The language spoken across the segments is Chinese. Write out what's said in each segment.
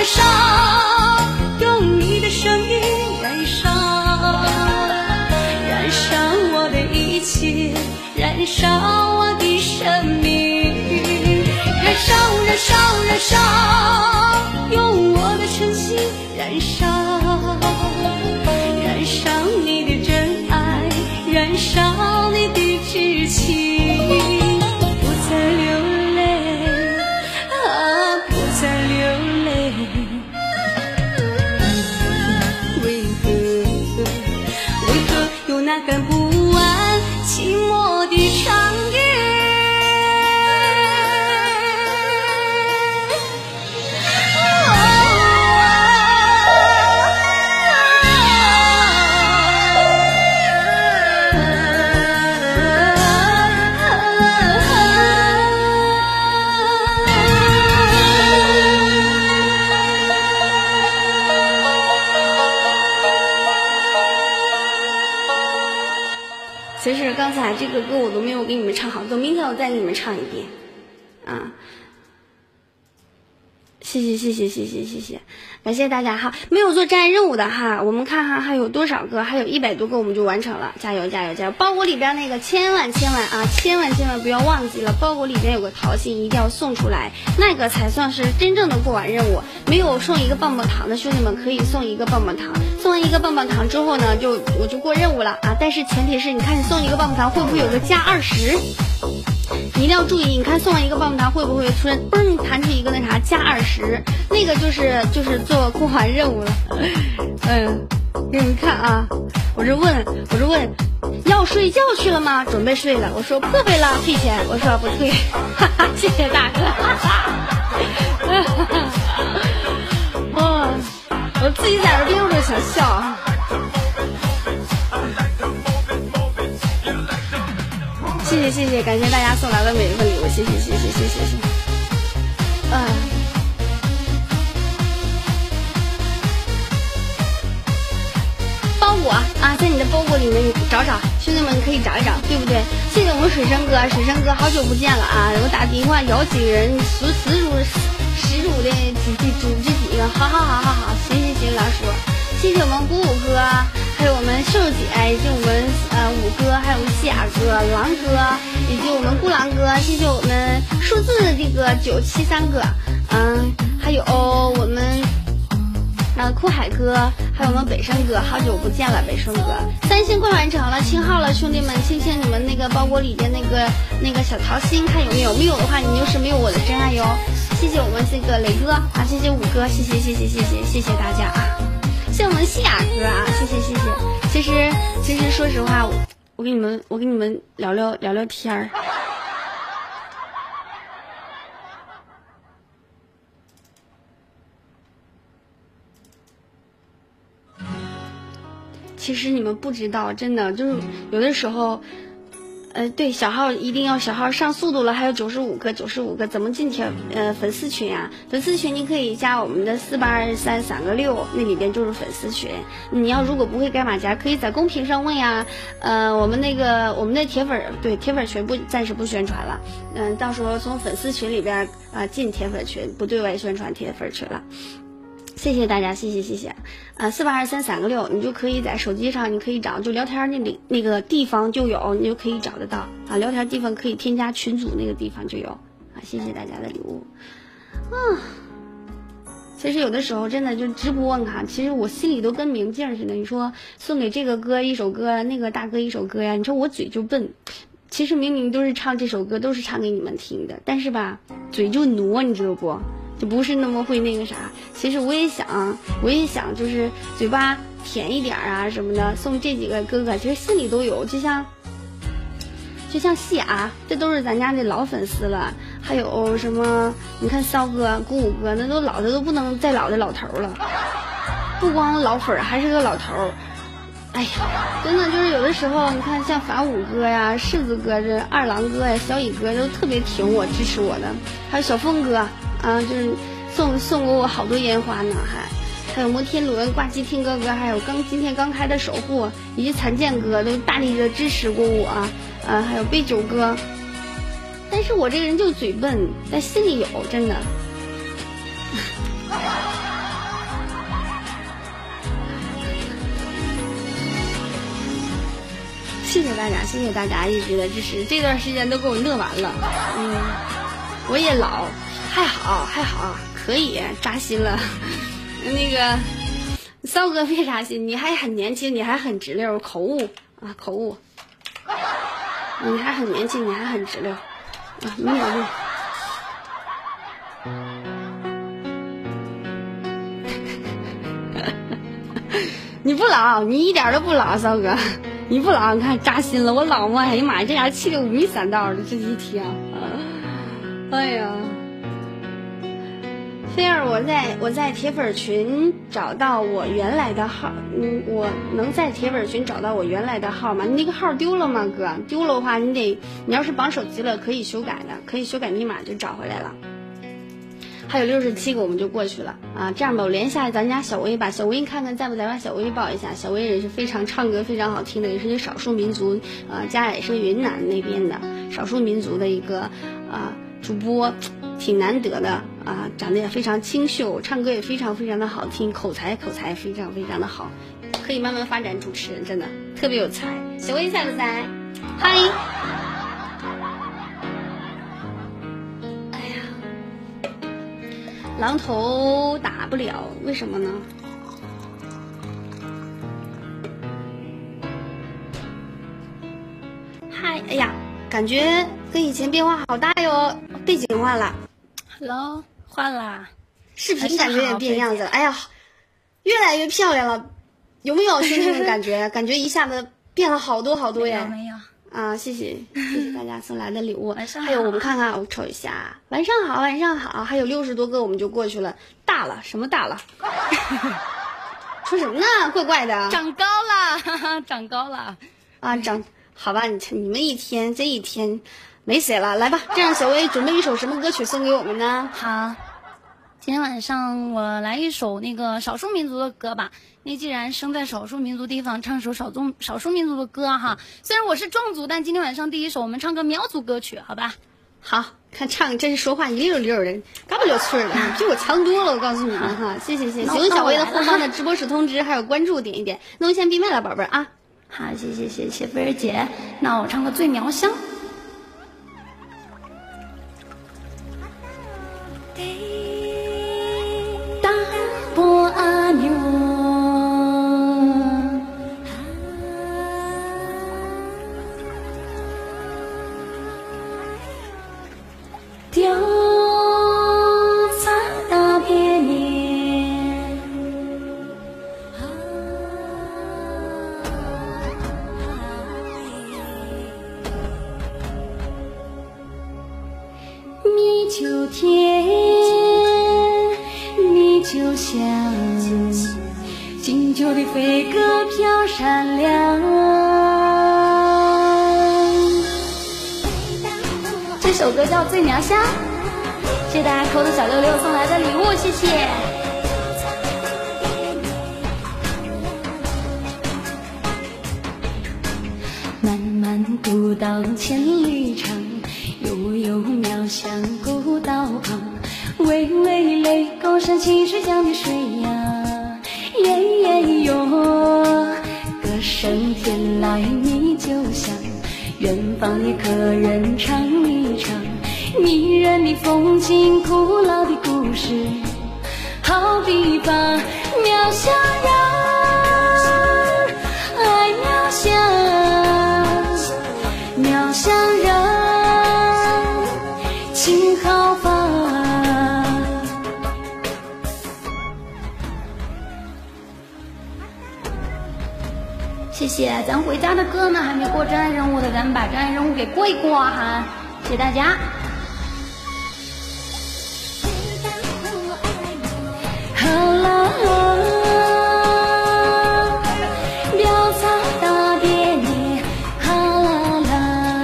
烧，用你的声音燃烧，燃烧我的一切，燃烧我的生命，燃烧燃烧燃烧，用我的诚心燃烧，燃烧你的真爱，燃烧你的至情，不再流泪啊，不再流泪，为何有那赶不完寂寞的长夜？其实刚才这个歌我都没有给你们唱好，等明天我再给你们唱一遍啊！谢谢，感谢大家哈！没有做真爱任务的哈，我们看看还有多少个，还有100多个我们就完成了，加油加油加油！包裹里边那个千万不要忘记了，包裹里边有个桃心一定要送出来，那个才算是真正的过完任务。没有送一个棒棒糖的兄弟们可以送一个棒棒糖，送完一个棒棒糖之后呢，我就过任务了啊！但是前提是你看你送一个棒棒糖会不会有个加20？你一定要注意，你看送完一个棒棒糖会不会突然嘣弹出一个那啥加20，那个就是做过完任务了。给你们看啊，我就问要睡觉去了吗？准备睡了。我说不睡了，退钱。我说不退，哈哈，谢谢大哥。我自己在这边我都想笑。谢谢，感谢大家送来的每一份礼物，谢谢。包裹啊，在你的包裹里面你找找，兄弟们可以找一找，对不对？谢谢我们水生哥，好久不见了啊！我打电话有几个人十足的组织几个，好，行，老鼠，谢谢我们鼓舞哥，还有我们瘦姐，以及我们五哥，还有我们西雅哥、狼哥，以及我们孤狼哥，谢谢我们数字这个973个，还有我们酷海哥，还有我们北生哥，好久不见了，北生哥，3星快完成了，清号了，兄弟们，清你们那个包裹里的那个小桃心，看有没有，没有的话，你就是没有我的真爱哟。谢谢我们这个磊哥啊，谢谢五哥，谢谢大家啊，谢谢我们西雅哥啊，谢谢。其实说实话，我跟你们聊聊天儿。其实你们不知道，真的就是有的时候，对，小号一定要小号上速度了，还有95个，怎么进粉丝群啊？粉丝群你可以加我们的48223个6，那里边就是粉丝群。你要如果不会改码夹，可以在公屏上问呀。我们的铁粉群暂时不宣传了，到时候从粉丝群里边进铁粉群，不对外宣传铁粉群了。谢谢大家，谢谢。48233个6，你就可以在手机上，你可以找，就聊天那个地方就有，你就可以找得到啊。聊天地方可以添加群组，那个地方就有啊。谢谢大家的礼物其实有的时候真的就直播，你看，其实我心里都跟明镜似的。你说送给这个歌一首歌，那个大哥一首歌呀，你说我嘴就笨。其实明明都是唱这首歌，都是唱给你们听的，但是吧，嘴就挪，你知道不？就不是那么会那个啥。其实我也想就是嘴巴甜一点啊什么的，送这几个哥哥，其实心里都有。就像西雅，这都是咱家的老粉丝了。还有什么，你看骚哥、鼓舞哥，那都老的都不能再老的老头了，不光老粉还是个老头。哎呀，真的就是有的时候，你看像法武哥呀、柿子哥、这二郎哥呀、小乙哥都特别挺我、支持我的，还有小峰哥啊，就是送过我好多烟花呢，还有摩天轮、挂机听哥哥，还有今天刚开的守护，以及残健哥都大力的支持过我还有杯酒哥。但是我这个人就嘴笨，但心里有，真的。 谢谢大家，谢谢大家一直的支持，这段时间都给我乐完了。我也老，还好，可以扎心了。那个骚哥别扎心，你还很年轻，你还很直溜，口误。你还很年轻，你还很直溜没有路。你不老，你一点都不老，骚哥，你不老，你看扎心了，我老吗？哎呀妈呀，这家气得五迷三道的，这一天，哎呀，菲儿，我在铁粉群找到我原来的号，我能在铁粉群找到我原来的号吗？你那个号丢了吗，哥？丢了的话，你要是绑手机了，可以修改的，可以修改密码就找回来了。还有67个我们就过去了啊！这样吧，我连下咱家小薇吧，小薇你看看在不在，把小薇报一下。小薇也是非常唱歌非常好听的，也是一个少数民族，家也是云南那边的少数民族的一个主播，挺难得的啊，长得也非常清秀，唱歌也非常非常的好听，口才非常非常的好，可以慢慢发展主持人，真的特别有才。小薇在不在？嗨。榔头打不了，为什么呢？嗨，哎呀，感觉跟以前变化好大哟，背景换了 ，Hello， 换啦， 视频感觉也变样子了，哎呀，越来越漂亮了，有没有兄弟们感觉？感觉一下子变了好多好多耶！ 没有。 啊，谢谢大家送来的礼物。还有我们看看，我瞅一下，晚上好，还有60多个我们就过去了，大了什么大了？说什么呢？怪怪的， 长高了，哈哈，长高了啊，好吧，你们这一天没谁了，来吧，这样小薇准备一首什么歌曲送给我们呢？ 好，今天晚上我来一首那个少数民族的歌吧。因为既然生在少数民族地方，唱首少数民族的歌哈。虽然我是壮族，但今天晚上第一首我们唱个苗族歌曲，好吧？ 好看唱，真是说话一溜溜的，嘎不溜脆的，比我强多了。我告诉你们哈，谢谢。喜欢小薇的后方的直播室通知还有关注点一点。那我先闭麦了，宝贝儿啊。 好，谢谢菲儿姐。那我唱个最苗乡。大波阿牛。调查大别年，你就甜，你就香，金秋的飞鸽飘闪亮。这首歌叫《最苗乡》，谢谢大家扣的小66送来的礼物，谢谢。漫漫古道千里长，悠悠苗乡古道旁，巍巍雷公山青水江的水呀，耶耶哟，歌声天籁你就像远方的客人唱一唱，迷人的风景，古老的故事，好地方，苗乡人爱苗乡，苗乡人情好放。谢谢，咱回家的歌呢还没过真爱任务的，咱们把真爱任务给过一过哈，谢谢大家。好啦，苗草大别年，好啦啦，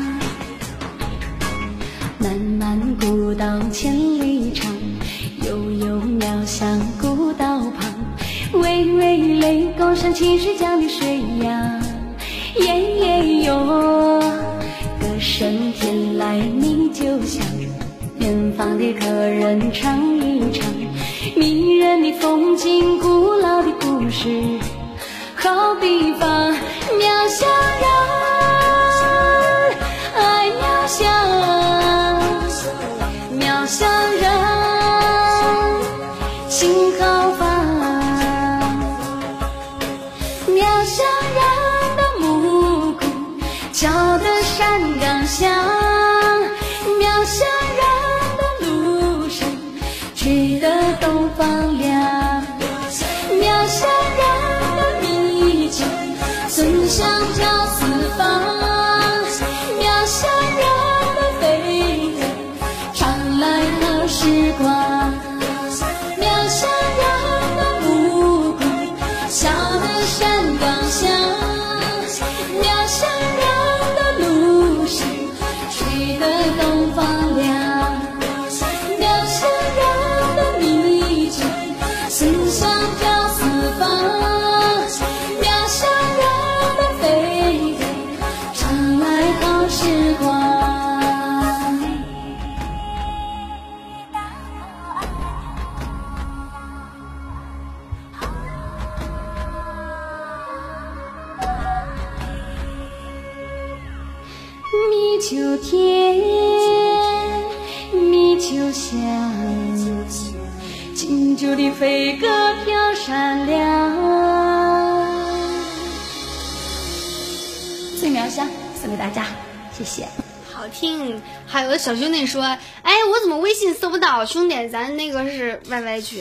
漫漫古道千里长，悠悠苗乡古道旁，巍巍雷公山青水江的水呀，耶耶哟，歌声天籁你就像远方的客人唱一唱，迷人的风景，古老的故事，好地方，苗乡人的山岗上，渺小人的路上，吹得东方亮。渺小人的迷津，尊相照四方。渺小人的飞飞，常来好时光。渺小人的目光，笑得山岗上。渺小人的路上，吹得东方亮。渺小人的迷津，尊相照四方。渺小人的飞飞，常来好时光。蜜秋天，蜜秋香，锦绣的飞鸽飘闪亮。最苗香送给大家，谢谢。 好听。还有小兄弟说，哎，我怎么微信搜不到？兄弟，咱那个是 YY 群，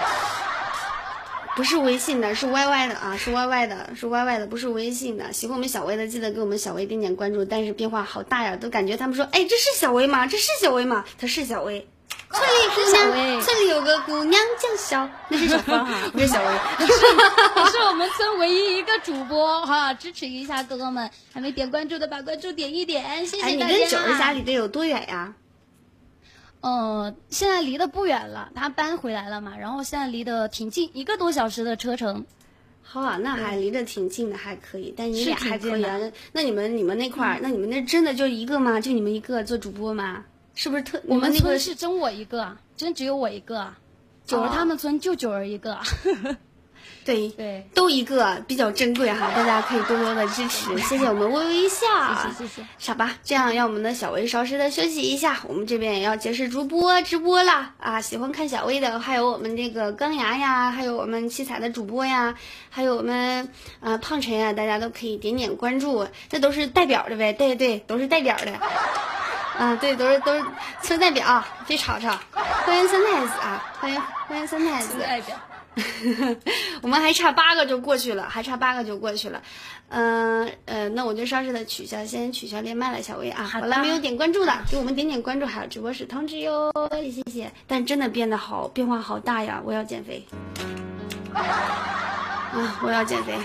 不是微信的，是 YY 的啊，是 YY 的，是 YY 的，不是微信的。喜欢我们小薇的，记得给我们小薇点点关注。但是变化好大呀，都感觉他们说，哎，这是小薇吗？这是小薇吗？她是小薇。村里姑娘，村里有个姑娘叫小，那是小芳哈，不是小薇。 你是我们村唯一一个主播哈，支持一下哥哥们，还没点关注的把关注点一点，谢谢大家。 哎，你跟九儿家离得有多远呀？ 现在离得不远了，他搬回来了嘛，然后现在离得挺近，1个多小时的车程。 好啊，那还离得挺近的，还可以。但你俩还可以啊？那你们那块儿，那你们那真的就一个吗？就你们一个做主播吗？是不是特？ 我们村是真我一个，真只有我一个。九儿他们村就九儿一个。 对对，都一个，比较珍贵哈，大家可以多多的支持，谢谢我们微微笑， 谢谢。 傻吧，这样让我们的小薇稍事的休息一下，我们这边也要结识直播了啊！喜欢看小薇的，还有我们这个钢牙呀，还有我们七彩的主播呀，还有我们胖晨呀，大家都可以点点关注，这都是代表的呗，对，都是代表的。对，都是村代表，别吵吵。欢迎三太子啊，欢迎三太子代表。 我们还差8个就过去了，那我就稍事的先取消连麦了，小薇啊，好了，没有点关注的，给我们点点关注，还有直播室通知哟，谢谢。但真的变化好大呀，我要减肥我要减肥。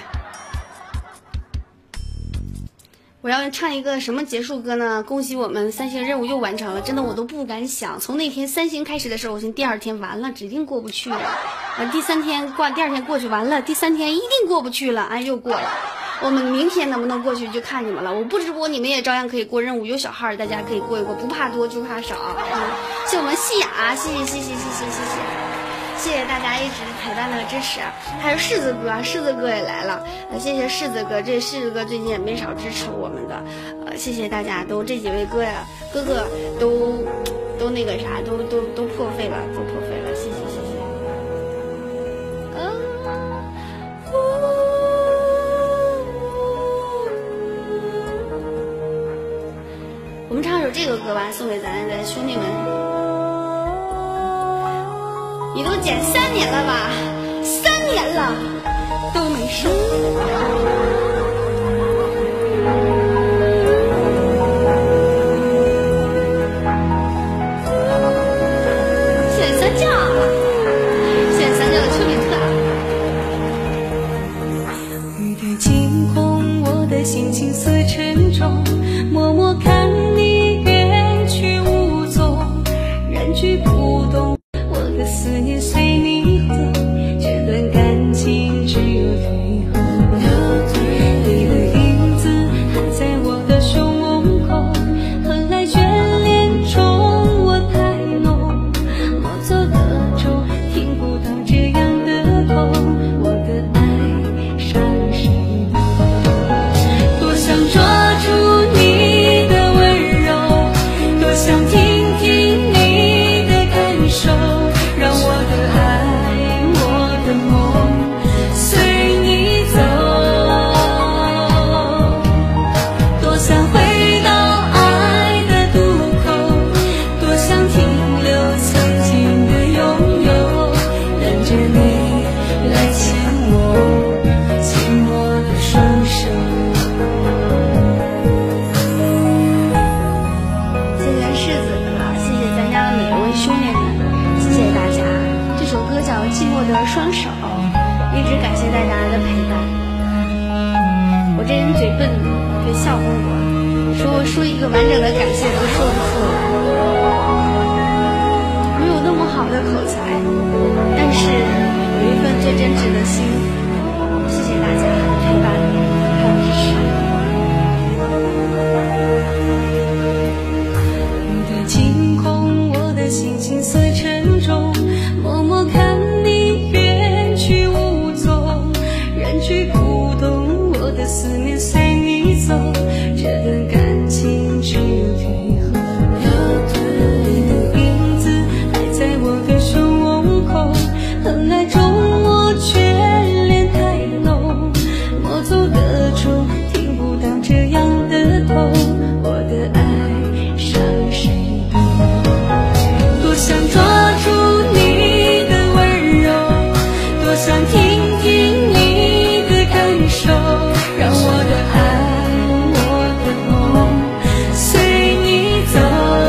我要唱一个什么结束歌呢？恭喜我们3星任务又完成了，真的我都不敢想。从那天3星开始的时候，我寻第2天完了，指定过不去了。第2天过去完了，第3天一定过不去了，哎，又过了。我们明天能不能过去就看你们了。我不直播，你们也照样可以过任务，有小号大家可以过一过，不怕多就怕少。谢我们细雅，谢谢大家一直陪伴的支持，还有柿子哥也来了，谢谢柿子哥，这柿子哥最近也没少支持我们的，谢谢大家，都这几位哥哥都那个啥，都破费了，谢谢。我们唱首这个歌吧，送给咱的兄弟们。你都减3年了吧？3年了都没瘦。现在3教的丘比特。 雨对惊鸿，我的心情似沉重，默默看你远去无踪，人去不动。我的思念随你走，这段感情只有退后。 说一个完整的感谢都说不出来，没有那么好的口才，但是有一份最真挚的心。谢谢大家陪伴还有支持。 你的惊恐，我的心情色沉重，默默看你远去无踪，人去不动，我的思念随你走，这段感情去愈合。你的影子还在我的胸口，很爱中我眷恋太浓，莫走的中听不到这样的痛，我的爱伤谁懂？多想抓住你的温柔，多想听听你的感受，让我的爱我的梦随你走，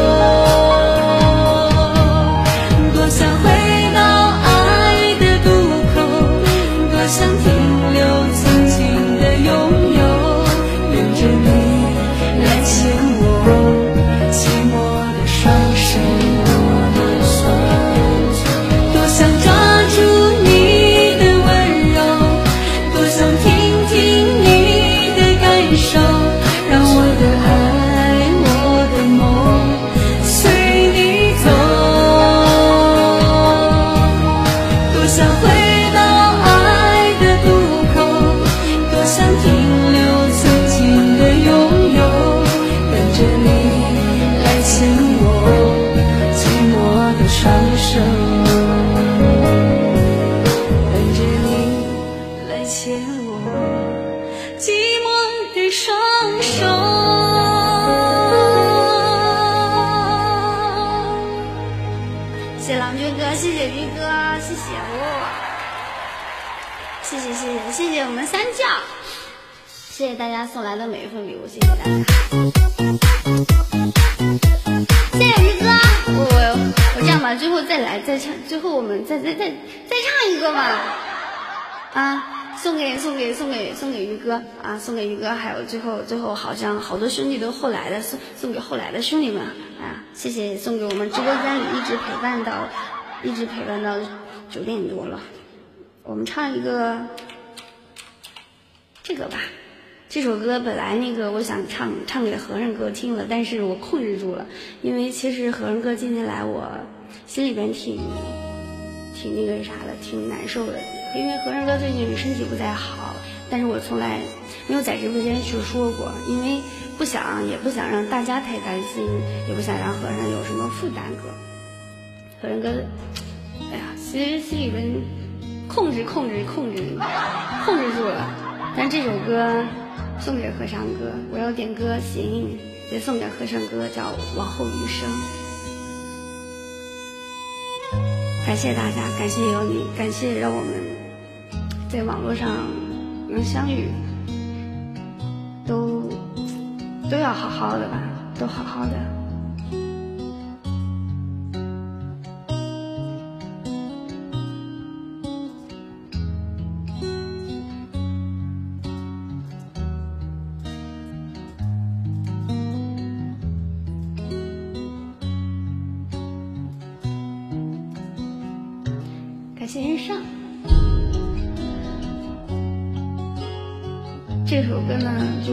多想回到爱的渡口，多想停留曾经的拥有，等着你来牵我寂寞的双手，多想抓住你的温柔，多想听听你的感受，让我的爱我的梦随你走，多想回到爱的渡口，多想停留曾经的拥有，等着你来牵我寂寞的双手，等着你来牵我寂寞的双手。 谢谢郎君哥，谢谢于哥，谢谢我，谢谢我们三教，谢谢大家送来的每一份礼物，谢谢大家，谢谢于哥。我这样吧，最后再唱，最后我们再唱一个嘛，啊，送给于哥啊，送给于哥，还有最后好像好多兄弟都后来的，送给后来的兄弟们啊，谢谢送给我们直播间里一直陪伴到9点多了。我们唱一个这个吧，这首歌本来我想唱给和尚哥听了，但是我控制住了，因为其实和尚哥今天来我心里边挺那个啥的，挺难受的，因为和尚哥最近身体不太好，但是我从来没有在直播间去说过，因为也不想让大家太担心，也不想让和尚有什么负担哥。和尚哥，哎呀，其实心里边控制住了，但这首歌送给和尚哥，我要点歌行，也送给和尚哥，叫《往后余生》。感谢大家，感谢有你，感谢让我们在网络上能相遇，都要好好的吧，都好好的。感谢人上。这首歌呢，就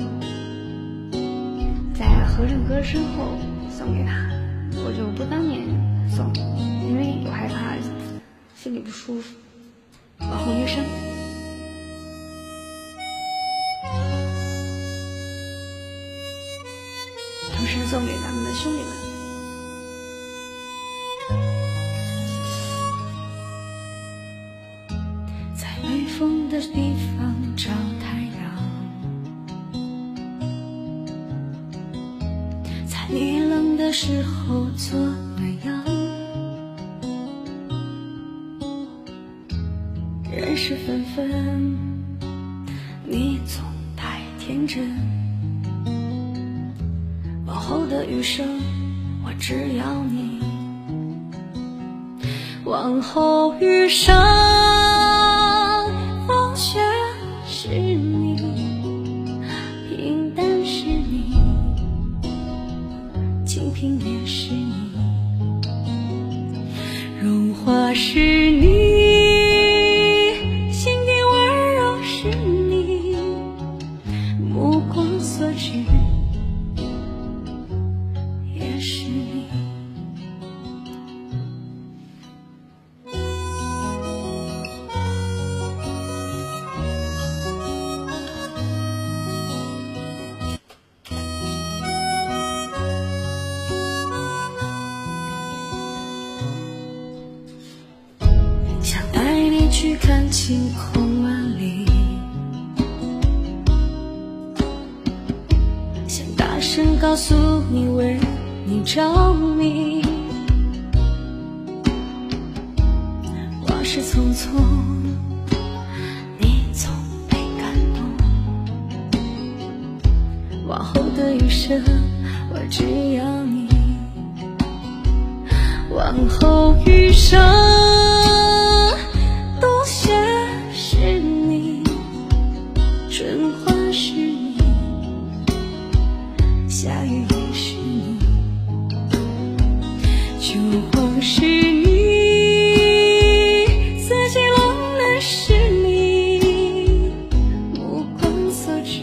在和尚哥身后送给他，我就不当面送，因为我害怕心里不舒服。往后余生，同时送给咱们的兄弟们。 在没风的地方找太阳，在你冷的时候做暖阳，人事纷纷，你总太天真，往后的余生我只要你，往后余生风雪是你，平淡是你， 平也是你，融化是你，心底温柔是你，目光所至也是你。想带你去看晴空万里，想大声告诉你为你着迷，往事匆匆，你总被感动，往后的余生我只要你，往后余生春花是你，夏雨也是你，秋黄是你，四季冷暖是你，目光所至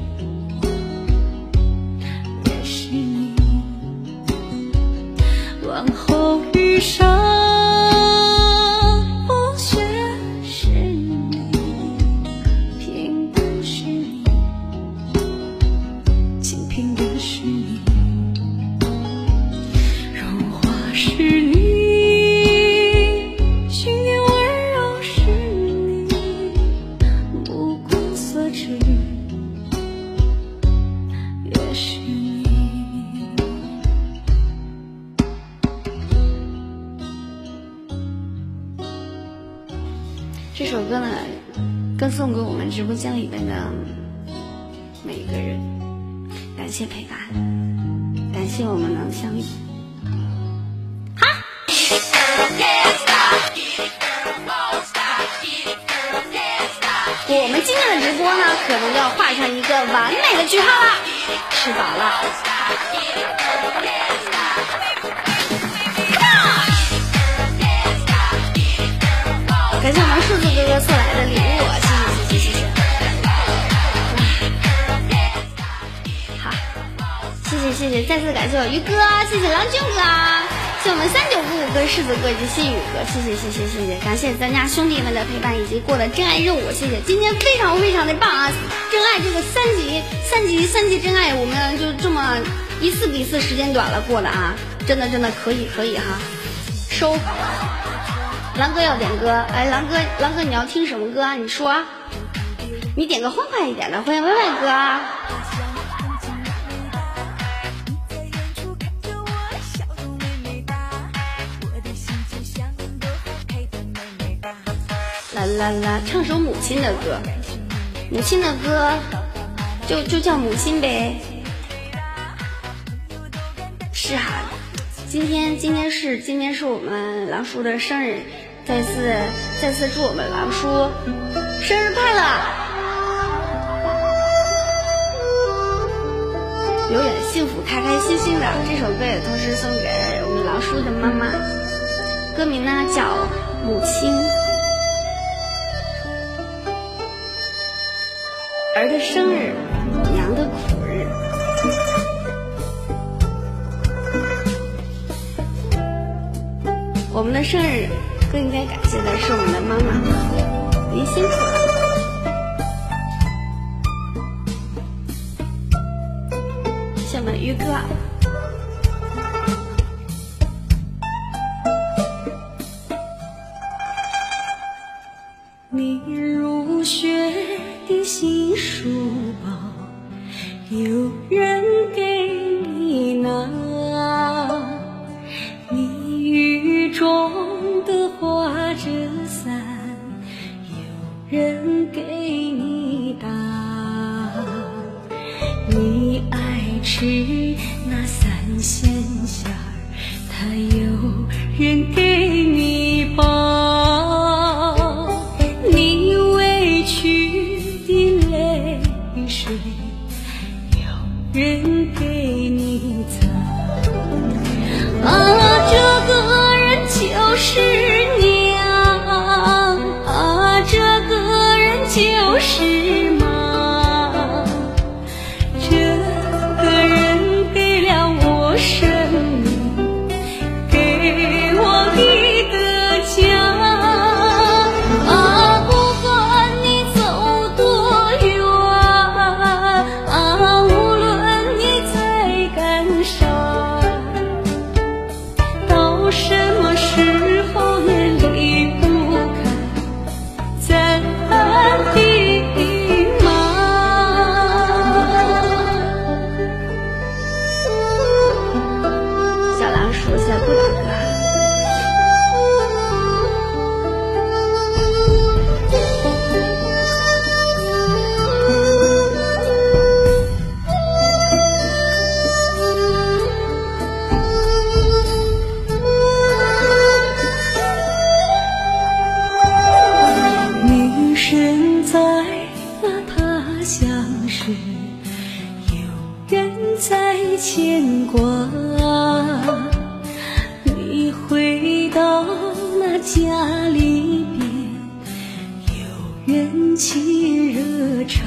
也是你，往后余生这首歌呢，更送给我们直播间里面的每一个人，感谢陪伴，感谢我们能相遇。哈！我们今天的直播呢，可能要画上一个完美的句号了。吃饱了。感谢我们数字哥哥送来的礼物，谢谢。好，谢谢，再次感谢我于哥，谢谢郎君哥，谢谢我们3955哥、柿子哥以及新宇哥，谢谢，感谢咱家兄弟们的陪伴以及过的真爱任务，谢谢，今天非常的棒啊！真爱这个三级真爱，我们就这么一次比一次时间短了过的啊，真的可以哈，收。狼哥要点歌，哎，狼哥你要听什么歌啊？你说，你点个欢快一点的，欢迎歪歪哥啊。啦，唱首母亲的歌，母亲的歌就叫母亲呗。是哈，今天是我们狼叔的生日。再次祝我们狼叔生日快乐，永远幸福开心的。这首歌也同时送给我们狼叔的妈妈，歌名呢叫《母亲》。儿的生日，娘的苦日。我们的生日更应该感谢的是我们的妈妈，您辛苦了。谢谢我们的于哥。你如雪的新书包，有人给你拿。你雨中的花着伞，有人给你打。你爱吃那三鲜馅儿，它有人给你包。你委屈的泪水，有人给你擦。 这个人就是娘啊，这个人就是妈，这个人给了我生命，给我一个家啊，不管你走多远啊，无论你在干啥，到什么时候也离不开咱的妈。 小狼说现在不打歌。 你身在那他乡时，有人在牵挂，你回到那家里边，有人沏热茶，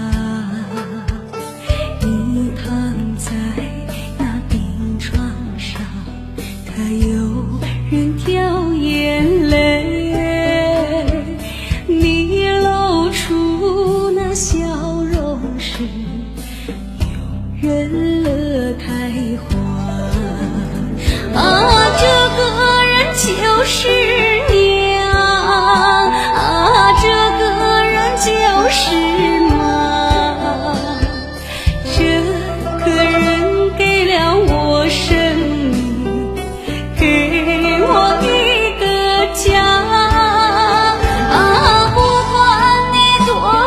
你躺在那病床上，可有人掉眼泪，你露出那笑容时，有人乐开花啊，这个人就是娘啊，这个人就是妈，这个人给了我生命，给我一个家啊，不管你多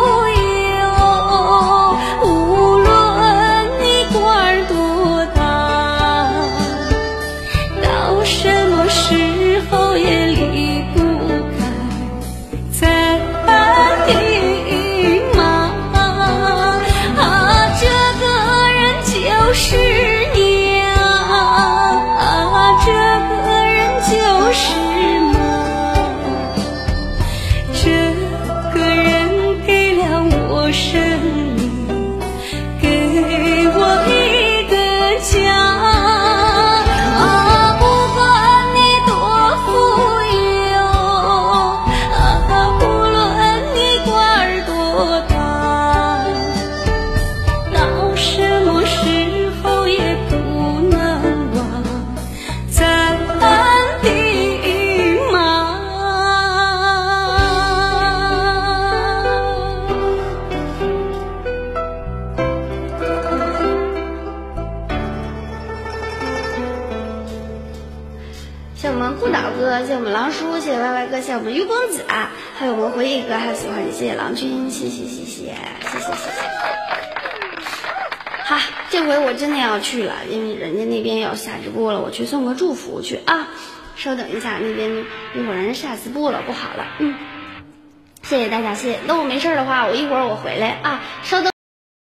富有，无论你官儿多大，到什么时候也离不开咱的妈啊，这个人就是娘啊，这个人就是妈，这个人给了我生命，给我一个家啊，不管你多富有啊，无论你官儿多大，到什么时候也不能忘咱的妈。 谢谢我们不倒哥，谢谢我们狼叔，谢谢 YY 哥，谢谢我们于公子，还有我们回忆哥，还有喜欢你，谢谢郎君，谢谢。好，这回我真的要去了，因为人家那边要下直播了，我去送个祝福去啊。稍等一下，那边一会儿人下直播了，不好了，谢谢大家，谢谢。那我没事的话，我一会儿我回来啊，稍等。